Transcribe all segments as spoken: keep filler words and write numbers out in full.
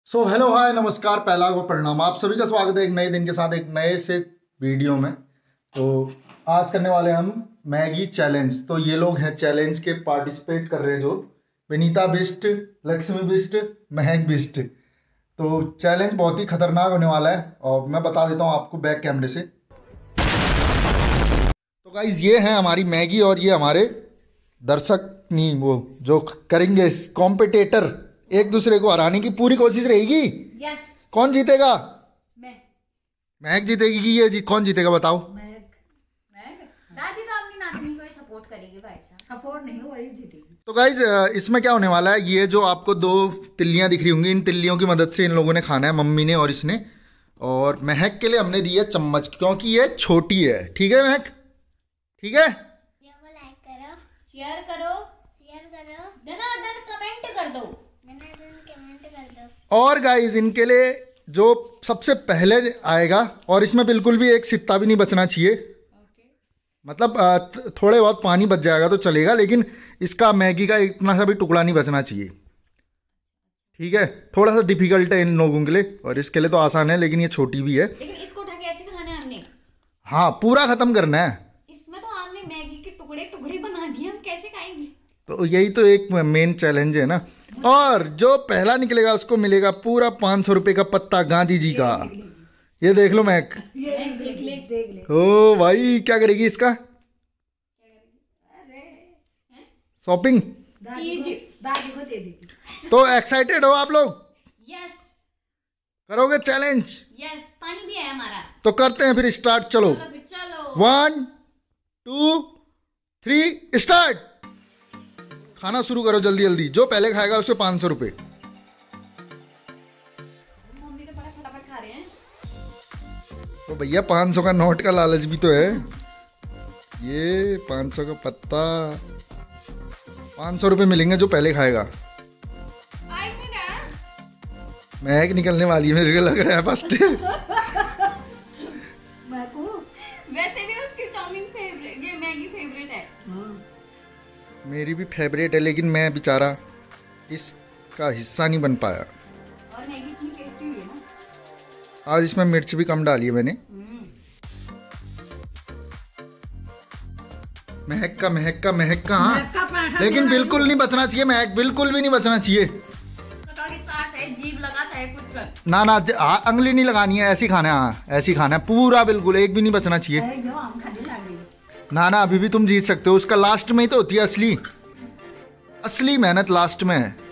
So hello hi नमस्कार, पहला को प्रणाम। आप सभी का स्वागत है एक नए दिन के साथ एक नए से वीडियो में। तो आज करने वाले हम मैगी चैलेंज। तो ये लोग हैं चैलेंज के पार्टिसिपेट कर रहे हैं, जो विनीता बिष्ट, लक्ष्मी बिष्ट, महक बिष्ट। तो चैलेंज बहुत ही खतरनाक होने वाला है और मैं बता देता हूँ आपको बैक कैमरे से। तो गाइज ये है हमारी मैगी और ये हमारे दर्शक नहीं, वो जो करेंगे कॉम्पिटिटर, एक दूसरे को हराने की पूरी कोशिश रहेगी। यस। कौन जीतेगा? मैं। महक जीतेगी कि ये जी कौन जीतेगा बताओ? महक। महक दादी तो अपनी नातनी को ही सपोर्ट करेगी भाई साहब। सपोर्ट नहीं, वही जीतेगी। तो गाइज इसमें क्या होने वाला है, ये जो आपको दो तिल्लियां दिख रही होंगी, इन तिल्लियों की मदद से इन लोगों ने खाना है, मम्मी ने और इसने। और महक के लिए हमने दी है चम्मच, क्योंकि ये छोटी है। ठीक है महक? ठीक है। लाइक करो, शेयर करो, शेयर करो, धनाधन कमेंट कर दो, कमेंट कर दो। और गाइज इनके लिए जो सबसे पहले आएगा, और इसमें बिल्कुल भी एक सित्ता भी नहीं बचना चाहिए। okay. मतलब थोड़े बहुत पानी बच जाएगा तो चलेगा, लेकिन इसका मैगी का इतना सा भी टुकड़ा नहीं बचना चाहिए। ठीक है, थोड़ा सा डिफिकल्ट है इन लोगों के लिए, और इसके लिए तो आसान है, लेकिन ये छोटी भी है। लेकिन इसको उठा के ऐसे खाना है हमने। हाँ, पूरा खत्म करना है। इसमें तो आपने मैगी के टुकड़े टुकड़े बना दिए, हम कैसे खाएंगे? तो यही तो एक मेन चैलेंज है ना। और जो पहला निकलेगा उसको मिलेगा पूरा पाँच सौ रुपए का पत्ता गांधी जी का। ये देख लो मैक, देख ले, देख ले। ओ भाई, क्या करेगी इसका? शॉपिंग चीज दादी को दे देगी। तो एक्साइटेड हो आप लोग? यस। करोगे चैलेंज? यस। पानी भी है हमारा। तो करते हैं फिर स्टार्ट। चलो चलो, वन टू थ्री स्टार्ट। खाना शुरू करो जल्दी जल्दी। जो पहले खाएगा उसे पाँच सौ रुपए। मम्मी तो बड़ा फटाफट खा रहे हैं। तो भैया पाँच सौ का नोट का लालच भी तो है। ये पाँच सौ का पत्ता, पाँच सौ रुपये मिलेंगे जो पहले खाएगा। महक निकलने वाली है, मेरे को लग रहा है फर्स्ट। वैसे भी उसकी चाउमीन फेवरेट, ये मैगी फेवरेट है। मेरी भी फेवरेट है, लेकिन मैं बेचारा इसका हिस्सा नहीं बन पाया। और मैगी इतनी टेस्टी हुई है ना। आज इसमें मिर्च भी कम डाली है मैंने। महक का महक का महक का हाँ, लेकिन बिल्कुल नहीं बचना चाहिए महक, बिल्कुल भी नहीं बचना चाहिए। जीभ लगाता है कुछ कर। ना ना, अंगली नहीं लगानी है, ऐसी खाना है। हाँ, ऐसी खाना है पूरा, बिल्कुल एक भी नहीं बचना चाहिए। ना ना, अभी भी तुम जीत सकते हो। उसका लास्ट में ही तो होती है असली असली मेहनत, लास्ट में है।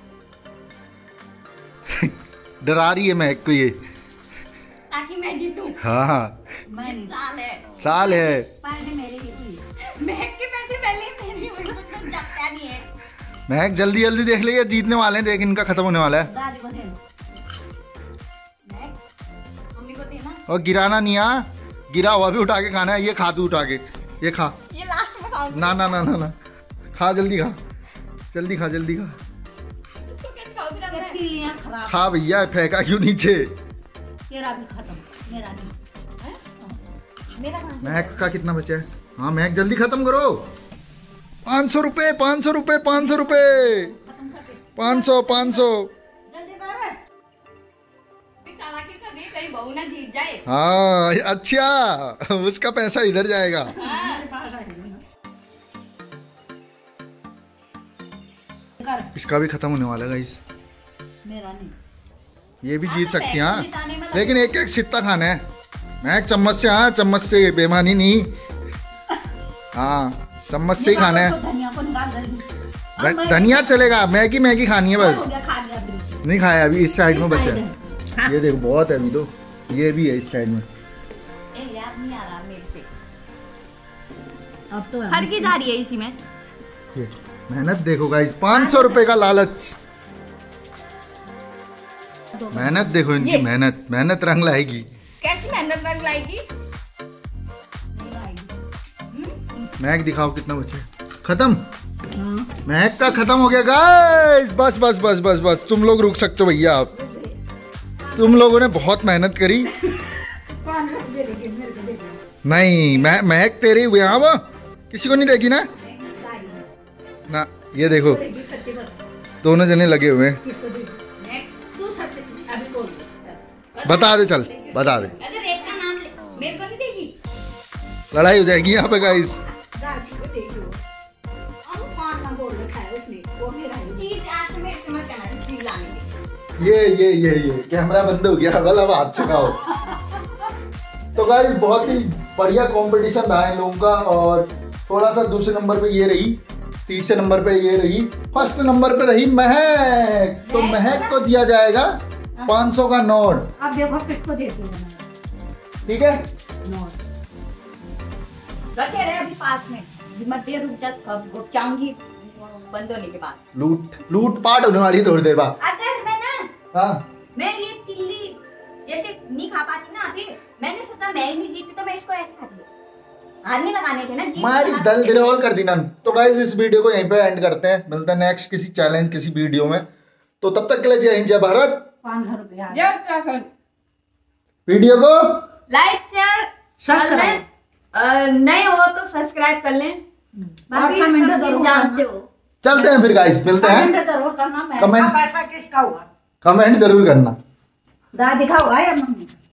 डरा रही है महक को ये, ताकि मैं जीतूं। हाँ हाँ, चाल है, चाल है। महक के पैसे पहले मेरी हुई, मतलब जाता नहीं है। महक जल्दी जल्दी देख ले, ये जीतने वाले हैं, देख इनका खत्म होने वाला है। दादी को देना, मम्मी को देना। और गिराना नहीं, आ गिरा हुआ भी उठा के खाना है। ये खा तू उठा के, ये खा। ये लास्ट में खाऊंगी। ना ना ना ना ना, खा जल्दी, खा जल्दी, खा जल्दी, खा। इसको कैसे खाओगी? रख खराब। खा भैया, फेंका क्यों नीचे? तेरा भी खत्म, मेरा नहीं है? मेरा खाना। महक का कितना बचा है? हाँ महक जल्दी खत्म करो। पाँच सौ रुपये, पाँच सौ रुपये, पाँच सौ रुपये, पाँच सौ, पाँच सौ। कहीं बहू ना जीत जाए। हाँ अच्छा, उसका पैसा इधर जाएगा। इसका भी खत्म होने वाला है गाइस। मेरा नहीं। ये भी जीत सकती है हाँ, लेकिन एक एक सित्ता खाना है। महक चम्मच से, हाँ चम्मच से, बेमानी नहीं। हाँ चम्मच से ही खाना है। धनिया चलेगा, मैगी मैगी खानी है बस। नहीं खाया अभी, इस साइड में बचा है। ये देखो बहुत है अभी तो, ये भी है इस साइड में। ए याद नहीं आ रहा मेरे से। अब तो हर की जा रही है इसी में। मेहनत देखो गाइस, पाँच सौ रुपए का लालच। मेहनत देखो इनकी, मेहनत मेहनत रंग लाएगी। कैसी मेहनत रंग लाएगी? महक दिखाओ कितना बचे। खत्म। महक का खत्म हो गया गाइस। बस बस बस बस बस, तुम लोग रुक सकते हो भैया। आप तुम लोगों ने बहुत मेहनत करी। नहीं महक तेरे हुए, हाँ वो किसी को नहीं देगी ना ना। ये देखो दोनों जने लगे हुए हैं। बता दे, चल बता दे। अगर रेत का नाम ले, मेरे को नहीं देगी, लड़ाई हो जाएगी यहाँ पे गाइस। ये ये ये ये कैमरा बंद हो गया, वाला हाथ से खाओ। तो गाइस बहुत ही बढ़िया कंपटीशन रहा है लोगों का, और थोड़ा सा दूसरे नंबर पे ये रही, तीसरे नंबर पे ये रही, फर्स्ट नंबर पे रही महक। तो महक को दिया जाएगा पाँच सौ का नोट। अब देखो किसको देते हैं, ठीक है नोट रखे रहे अभी पास में, मत दे, रुक जा, कब चाहूंगी बंद होने के बाद। लूट लूट पाट होने वाली थोड़ी देर बाद। अगर मैं ना, हाँ मैं ये तिल्ली जैसे नहीं खा पाती ना अभी, मैंने सोचा मैं नहीं जीती तो मैं इसको ऐसे खा लूं, हाथ नहीं लगाने थे ना, जीत हमारी लगा दल सकते दिरोल कर दी ना। तो गाइस इस वीडियो को यहीं पे एंड करते हैं, मिलते हैं नेक्स्ट किसी चैलेंज किसी वीडियो में। तो तब तक के लिए जय हिंद जय भारत। पाँच सौ रुपया जय उत्तराखंड। वीडियो को लाइक शेयर सब्सक्राइब नए हो तो सब्सक्राइब कर लें, बाकी कमेंट सब जरूर चीज जानते हो। चलते हैं फिर गाइस, मिलते हैं। कमेंट जरूर करना, मैं कमेंट- पैसा किसका हुआ, कमेंट जरूर करना। दादी का हुआ या मम्मी का।